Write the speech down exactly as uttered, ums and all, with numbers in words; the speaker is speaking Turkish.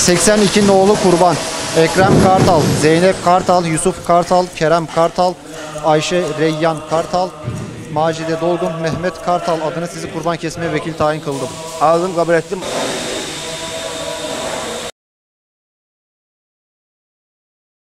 seksen ikinin oğlu kurban. Ekrem Kartal, Zeynep Kartal, Yusuf Kartal, Kerem Kartal, Ayşe Reyyan Kartal, Macide Dolgun, Mehmet Kartal adına sizi kurban kesmeye vekil tayin kıldım. Aldım, kabul ettim.